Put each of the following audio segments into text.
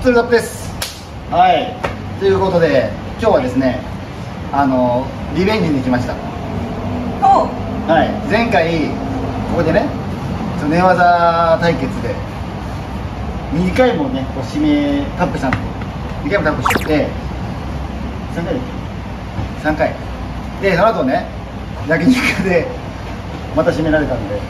トルダップです。はい、ということで今日はですね、リベンジに来ました。はい、前回ここでね、寝技対決で2回もね、こう指名タップしたんで、2回もタップして3回で3回で、その後ね、焼肉でまた指名られたんで、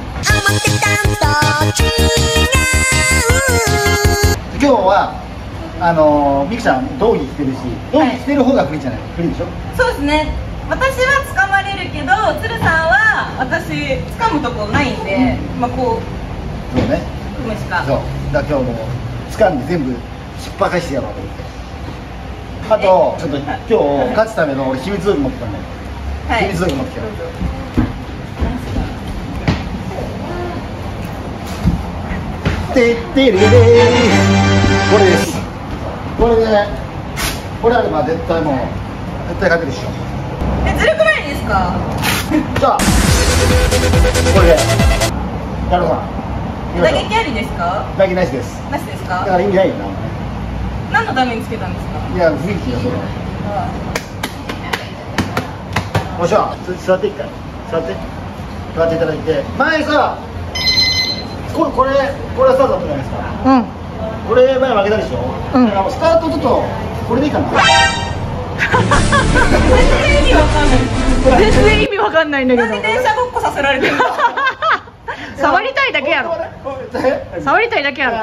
今日はミクちゃん道着着てるし、道着着てる方が不利じゃない、不利でしょ。 そうですね、私は掴まれるけど、鶴さんは私掴むとこないんで、まあこうそうね、 組むしか。 そうだから今日も掴んで全部失敗返してやろうと思って。あとちょっと今日勝つための俺秘密道具持ってたんだよ。秘密道具持ってきた。てってれれー、これです。これで、これあれば絶対もう絶対勝てるでしょ。 ずるくないですか。 じゃあこれでやろうかな。 打撃ありですか。 打撃なしです。 なしですか。 だから意味ないよな。 何のためにつけたんですか。 いや、雰囲気がそうだ。おっしゃ、座って一回座っていただいて、前さこれはスタートだったじゃないですか。これ前負けたでしょ。だからスタートちょっとこれでいいかな。 全然意味わかんないんだけど。 なんで電車ごっこさせられてるの。 触りたいだけやろ。触りたいだけやろ。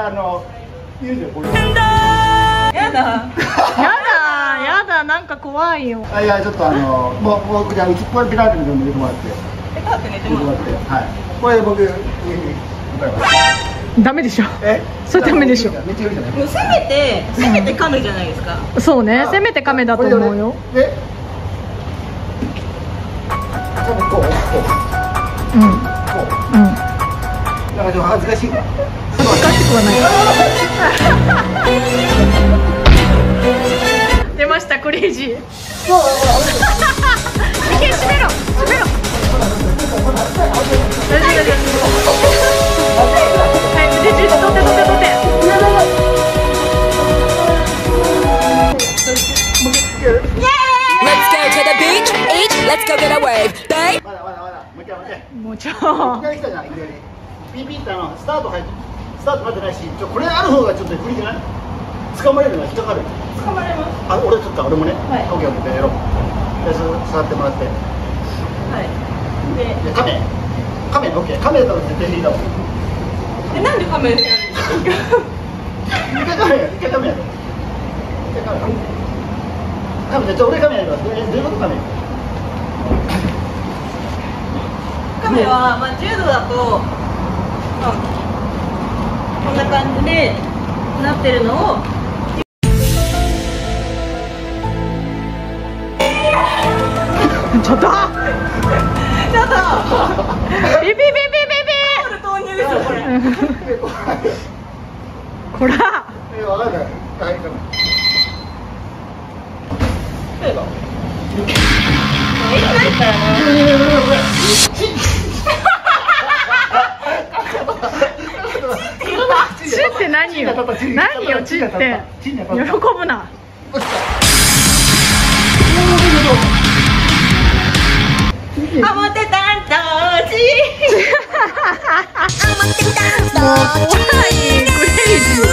やだなんか怖いよ。 いや、ちょっともうじゃあうちこれピラティスで寝てもらって。 ペタって寝てもらって。 はい。これ僕ダメでしょ。それダメでしょ。 せめて亀じゃないですか。 そうね、せめて亀だと思うよ。 で、多分こう。なんかちょっと恥ずかしいか。 恥ずかしくはない。出ましたクレイジー。いけ、閉めろ。大丈夫。はい、腕十字取って。 Let's go to the beach, each, let's go get a wave. Bang! まだ。 もうちょ。 いきなり来たじゃん、いきなり。ピーピーってスタート入ってないし、これある方がちょっと不利じゃない？捕まれるのは引っかかる。 捕まれます。 俺ちょっと俺もね。 はい。 オッケーやろう。で、触ってもらって。 はい。で、 亀オッケー。亀だったら絶対いいだもん。 なんで亀やるんですか。 一回亀やる。亀で俺亀やります。どういうこと亀？ 亀はまあ柔道だと、こんな感じでなってるのを。 ちょっとビビ投入ですよこれ。 こら。 わかんない。 チって何よ。チって。喜ぶな。 表担当チ。 もう怖いクレイジー。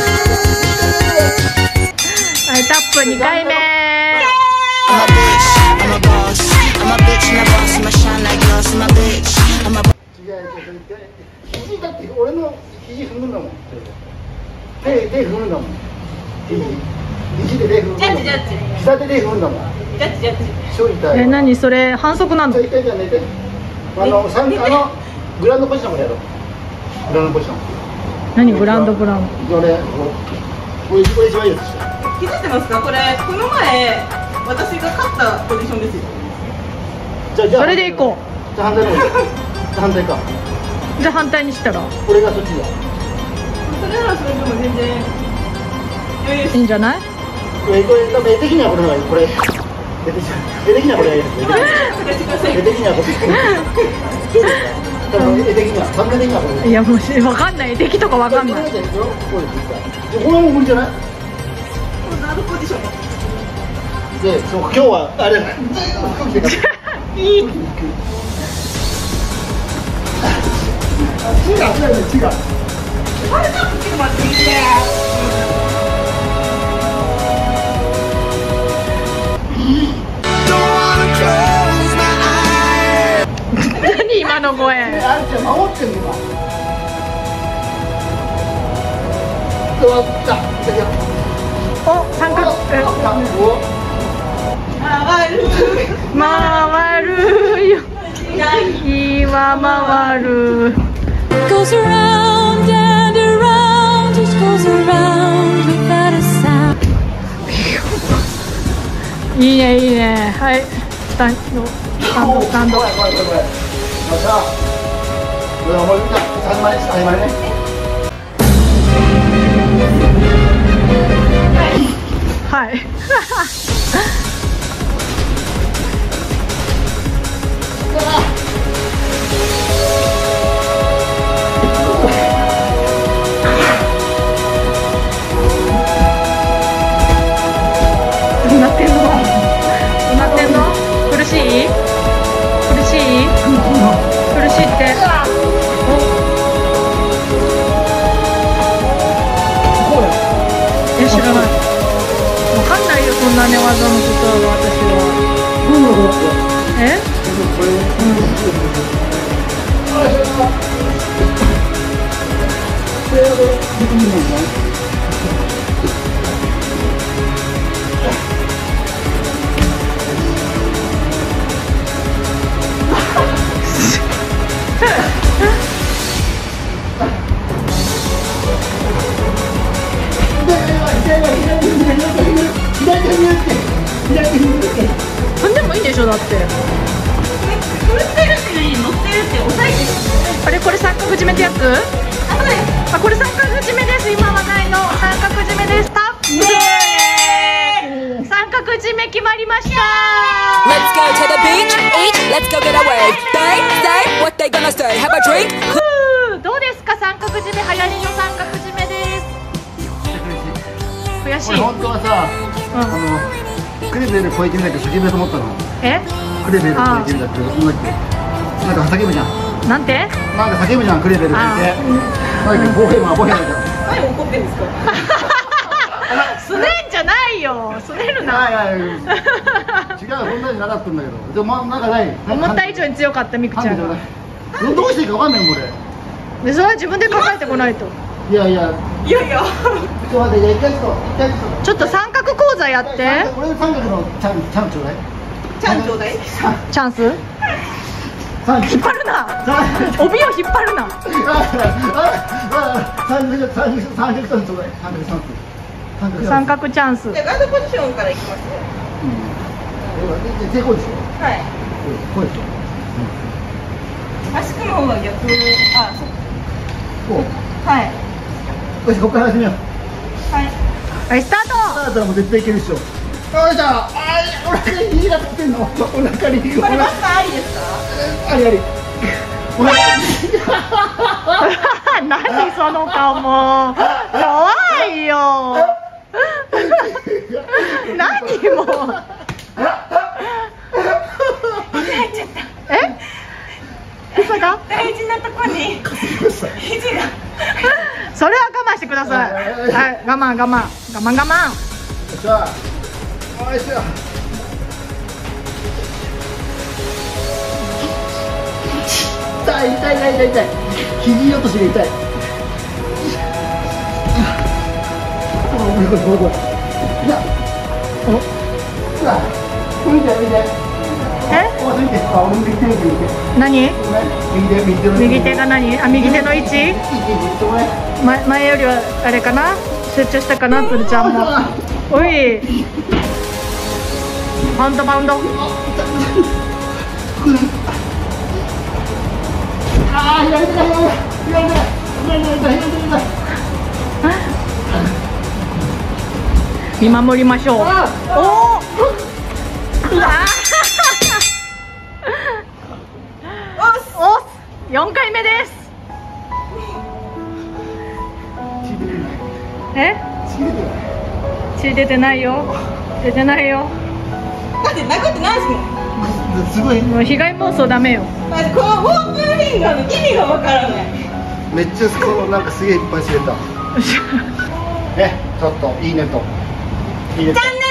はい、タップ2回目。 肘だって俺の肘踏むんだもん。手踏むんだもん。肘で手踏むんだもん。 ジャッジ。 膝で手踏むんだもん。 ジャッジ。 超痛い。 何それ反則なの？ 痛いじゃ寝て。グランドポジションもやろう。グランドポジション。 何グランドブラウン？ これ一番いいやつ。 気づいてますか？この前私が勝ったポジションですよ。 じゃあそれでいこう。 じゃあ反対か。 じゃあ反対にしたら。 これがそっちだ。 それならそれでも全然いいんじゃない？ これ絵的にはこれがいい。これ絵的にはこれがいいです。絵的にはこれ。どうですか？絵的には、サムネ的にはこれ。 いやもうわかんない。絵的とかわかんない。 これも無理じゃない？ あのポジションで、そう今日はあれ服着てからいい。 違う違う。 あれなんかちょっと待っていいね。 何今の声。 あれちゃん守ってんのか。終わった。 お、三角。回るよ。日は回る。 Goes around and around, just goes around without a sound. いいねいいね。はい。スタンド。スタンド。 よっしゃ。これ思いついた。始まり始まりね。 はい。どうなってんの？どうなってんの？苦しい？苦しい？苦しいって。知らない。わかんないよ、そんな寝技のことは私は。え？そんでもいいでしょ、だって。 振ってるっていうより乗ってるって押さえてる。 あれ、これ三角締めってやつ？ あ、そうです。 あ、これ三角締めです。今話題の三角締めです。三角締め決まりました。 Let's go to the beach, eat, let's go get a wave. They say what they gonna say. Have a drink. どうですか、三角締め、流行りの三角締めです。悔しい。 本当はさ、クレベル超えてみたいって叫びだと思ったの。 え？ クレベル超えてみたってなんか叫ぶじゃん。 なんて？ なんか叫ぶじゃん、クレベルって言って。なんかボヘマボヘマじゃん。 何怒ってんですか。 すねんじゃないよ。すねるな。 違う、そんなになかったんだけど。でもなんかない。 思った以上に強かったみくちゃんが。 どうしていいかわかんないもんこれ。 で、それは自分で考えてこないと。 いやいや。 いやいや。 ちょっと待って、一回ちょっと三角講座やって。 俺の三角のチャンちょうだい。 チャンちょうだい。 チャンス？引っ張るな。帯を引っ張るな。三角チャンス。 じゃあガードポジションからいきます。 成功でしょ。 はい。 こうでしょ。 足組む方が逆。あ、そっか。 こう。 はい。 よし、ここから始めよう。 はい。 はい、スタート。 だったらもう絶対いけるでしょ。よいしょ。お腹に火がつってんの。お腹に。 これマスターありですか？ ありあり。お腹。 何その顔もう。怖いよ。何もう。 入っちゃった。 え？嘘か？ 大事なとこに肘が。 それは我慢してください。はい、我慢。 よっしゃ。よいしょ。痛い。肘落としが痛い。これ。いや。見て。 え？何？右手が何？あ、右手の位置？前よりはあれかな？集中したかな、つるちゃんも。おい。パウンド。 ああ、左手。 見守りましょう。おお。4回目です。え？ 血出てないよ。出てないよ。 だって殴ってないですもん。 すごい。 もう被害妄想ダメよ。 まずこのオープンフィンガーの意味がわからない。 めっちゃなんかすげえいっぱい知れた。ね、ちょっといいねと。いいねと。 チャンネル